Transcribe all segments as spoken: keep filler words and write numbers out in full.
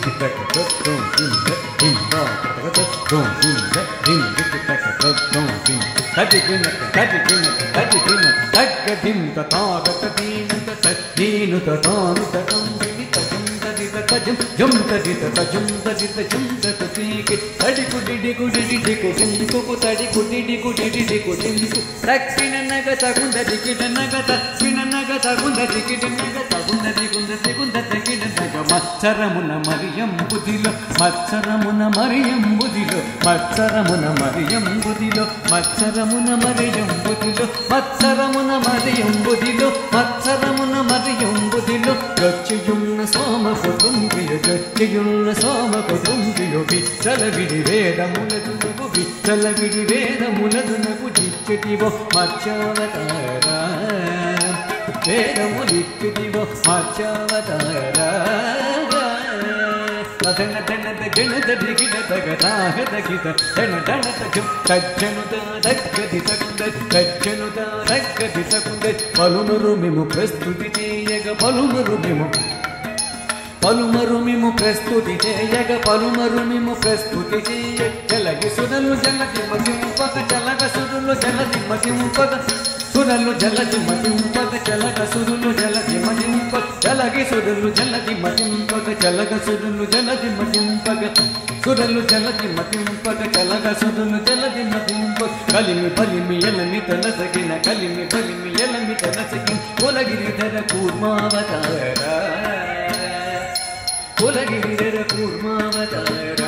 మత్సరమున మరియం బుధిలో మత్సరమున మరియం బుధిలో మత్సరమున మరియం బుధిలో మత్సరమున మరియం బుధిలో మత్సరమున మరియం బుధిలో మత్సరమున మరియం బుధిలో గచ్చయున్న సోమ కుటుంబియ గచ్చయున్న సోమ కుటుంబియ విచ్చల విడి వేదములదునకు విచ్చల విడి వేదములదునకు దిచ్చటివో మత్స్యావతార వేదములిచ్చిదివో మత్స్యావతార ధన ధన గణ దిగిన తగదాహ దగిత ధన ధన తజం తజ్జనుద దగ్గది తకుంద తజ్జనుద దగ్గది తకుంద పలుమరు మేము ప్రస్తుతి చేయగ పలుమరు మేము పలుమరు మేము ప్రస్తుతి చేయగ పలుమరు మేము ప్రస్తుతి చేయ జలగి సురలు జలది మతింపక జలగ సురులు జలది మతింపక సురలు జలది మతింపక జలగ సురులు జలది మతింపక జలగి సురలు జలది మతింపక జలగ సురులు జలది మతింపక సురలు జలది మతింపక జలగ సురులు జలది మతింపక కలిమి బలిమి ఎలమి తలసగిన కలిమి బలిమి ఎలమి తలసగిన కులగిరిధర కూర్మావతార కులగిరిధర కూర్మావతార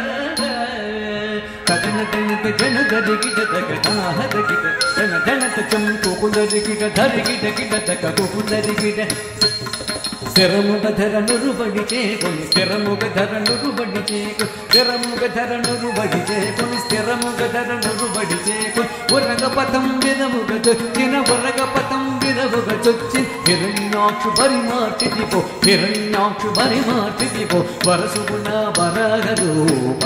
కథన దళిత జన దరిగిట దగదాహ దగిట జన దళిత చంకు కులరిగిట ధరిగిట గిట దగ కులరిగిట స్థిరముగ ధరనురు బడి చేకొని స్థిరముగ ధరనురు బడి చేకు స్థిరముగ ధరనురు బడి చేకొని స్థిరముగ ధరనురు బడి చేకొని ఉరగ పథం విరముగ చొచ్చిన ఉరగ పథం విరముగ చొచ్చి హిరణ్యాక్షు బరి మార్చిదిపో హిరణ్యాక్షు బరి మార్చిదిపో వరసుగుణ వరాగ రూప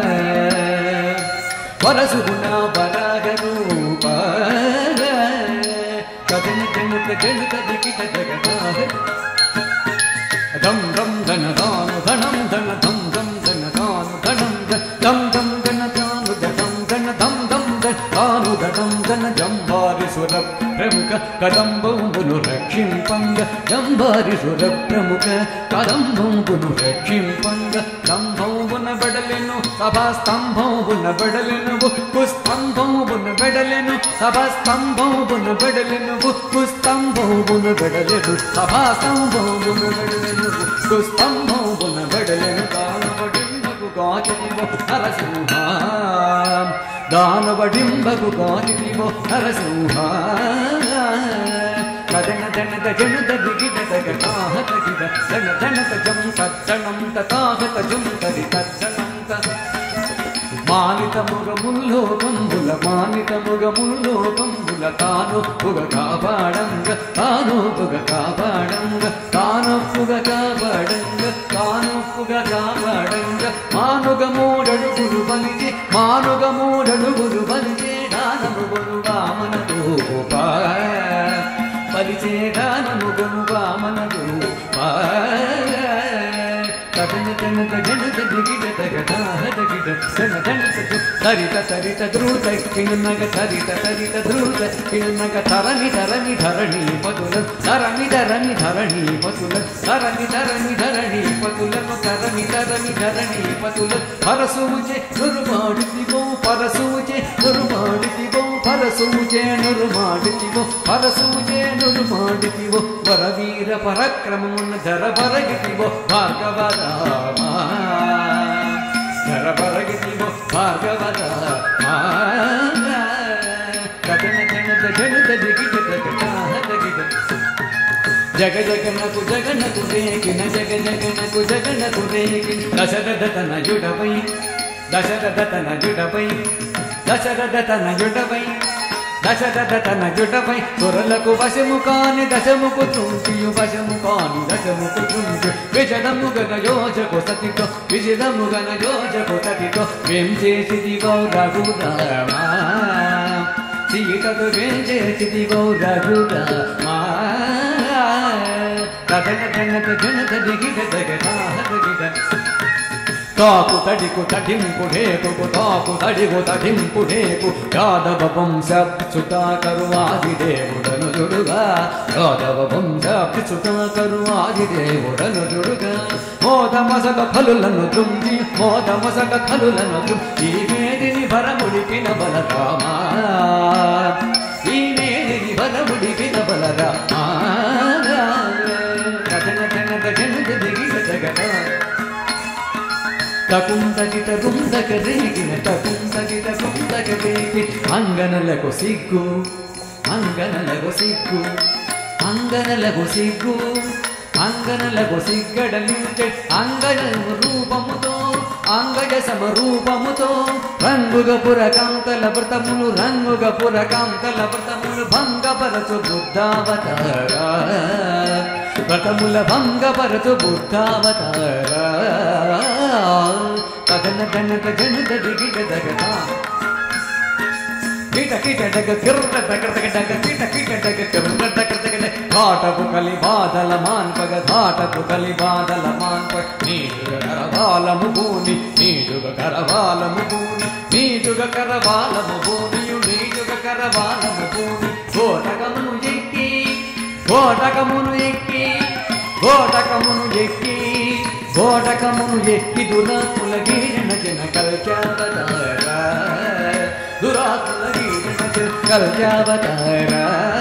వరసుగుణ వరాగ రూప కథన జనుత జనుత దిగిట జగదాహ ధం ధం ధన ధాను ధనం ధన ధం ధం ధన ధాను ధనం ధం ధం ధన ధాను ధం ధన ధం ధం ధాను ధం ధన జంబారి సుర ప్రముఖ కదంబంబును రక్షింపంగ జంబారి సుర ప్రముఖ కదంబంబును రక్షింపంగ స్తంభంబున బడలెను సభా స్తంభంబున బడలెను పుస్తంభంబున బడలెను సభా స్తంభంబున బడలెను పుస్తంభంబున బడలెను సభా స్తంభంబున బడలెను పుస్తంభంబున బడలెను దానవడింబకు గాచిదివో నరసింహ దానవడింబకు గాచిదివో నరసింహ కదన దన దజన దగిట దగదాహ దగిట దన దన తజం తజ్జనం తతాహ తజం తది తజ్జనం త మానిత ముగముల్లో కంబుల మానిత ముగముల్లో కంబుల తాను పుగ కాపాడంగ తాను పుగ కాపాడంగ తాను పుగ కాపాడంగ తాను పుగ కాపాడంగ మానుగ మూడడుగులు బలిచి మానుగ మూడడుగులు బలిచే దానము గురు వామన రూప బలిచే దానము గురు వామన రూప కథన జనత జనత దిగిట దగదాహ దగిట జన జనత సరిత సరిత ధ్రుత కిన్నగ సరిత సరిత ధ్రుత కిన్నగ ధరణి ధరణి ధరణి పతుల ధరణి ధరణి ధరణి పతుల ధరణి ధరణి ధరణి పతుల ధరణి ధరణి ధరణి పతుల పరసూచే నురుమాడితివో పరసూచే నురుమాడితివో పరసూచే నురుమాడితివో పరసూచే నురుమాడితివో వరవీర పరక్రమమున్న ధర పరగితివో భార్గవ రామ ధర పరగితివో భార్గవ రామ కథన జనత జనత దిగిట దగదాహ దగిట జగ జగనకు జగనకు రేగిన జగ జగనకు జగనకు రేగిన దశరథ తనయుడపై దశరథ తనయుడపై దశరథ తనయుడపై దశరథ తనయుడపై సురలకు వశము కాని దశముకు తుంటియు వశము కాని దశముకు తుంటి విజదముగన యోజకు సతితో విజదముగన యోజకు సతితో ఏం చేసిదివో రఘురామ సీతకు ఏం చేసిదివో రఘురామ తదన తన తన తదిగిట తగదా తదిగిట తాకు తడికు తటింపు ఢేకు తాకు తడిగు తటింపు ఢేకు యాదవ వంశచ్యుతాకరు ఆదిదేవుడను జుడుగా యాదవ వంశచ్యుతాకరు ఆదిదేవుడను జుడుగా మోదమసగ ఫలులను తుంగి మోదమసగ ఫలులను తుంగి ఈ మేదిని భరముడికిన బలరామా ఈ మేదిని భరముడికిన బలరామా కథన కన గజన దిగిన జగత తకుంతకిట రుందక రేగిన తకుంతకిట రుందక రేగి అంగనలకు సిగ్గు అంగనలకు సిగ్గు అంగనలకు సిగ్గు అంగనలకు సిగ్గడలించే అంగన రూపముతో అంగజ సమరూపముతో రంగుగ పురకాంతల వ్రతములు రంగుగ పురకాంతల వ్రతములు భంగపరచు బుద్ధావతార వ్రతముల భంగపరచు బుద్ధావతార కథన జనక జనక దిగిట జగత కిట కిట డగ కిర్ర డగ డగ డగ కిట కిట డగ కిర్ర డగ డగ డగ ఘాటపు కలి బాదల మాన్పగ ఘాటపు కలి బాదల మాన్పగ నీడుగ కరవాలము భూమి నీడుగ కరవాలము భూమి నీడుగ కరవాలము భూమియు నీడుగ కరవాలము భూమి ఘోటకమును ఎక్కి ఘోటకమును ఎక్కి ఘోటకమును ఎక్కి ఘోటకమును ఎక్కి దురాకుల గీరణ జన కల్చావతార దురాకుల గీరణ జన కల్చావతార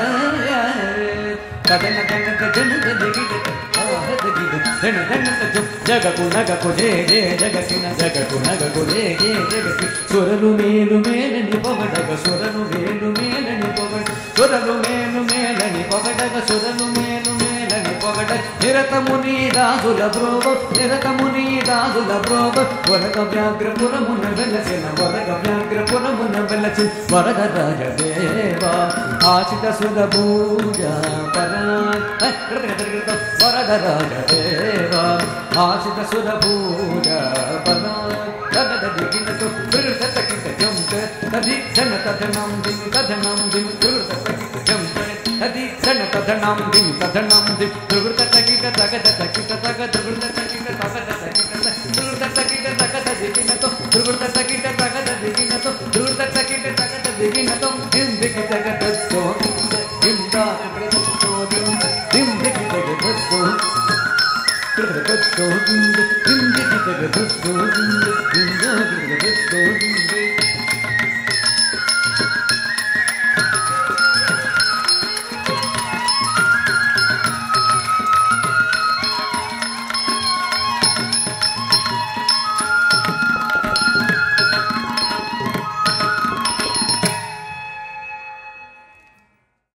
కథన కనక జనుగ దిగిట దిగిట జగకు నగకు జే జే జగతిన జగకు నగకు జే జే జగతి సురలు మేలు మేలని పొగడగ సురలు మేలు మేలని పొగడ సురలు మేలు మేలని పొగడగ సురలు మేలు మేలని పొగడ నిరతముని దాసుల బ్రోవ నిరతముని దాసుల బ్రోవ వరగ వ్యాఘ్రపురమున వెలసిన వరగ వ్యాఘ్రపురమున వెలసి వరద రాజదేవ ఆచిత సుధ పూజ పరా వరద రాజదేవ ఆచిత సుధ పూజ పరా తద దిగినతో దుర్గతకిత జంత తది జన తదనం దిని తదనం దిని దుర్గతకిత జంత తది జన తదనం దిని తదనం దిని దుర్గతకిత తగద తకిత తగ దుర్గతకిత తగద తకిత దుర్గతకిత తగద దిగినతో దుర్గతకిత తగద దిగినతో దుర్గతకిత తగద దిగినతో దిం దిగి తగద తో దిం దా తో దిం దిం దిగి తగద తో దిం దిగి తగద తో దిం దిం దిగి తగద తో దిం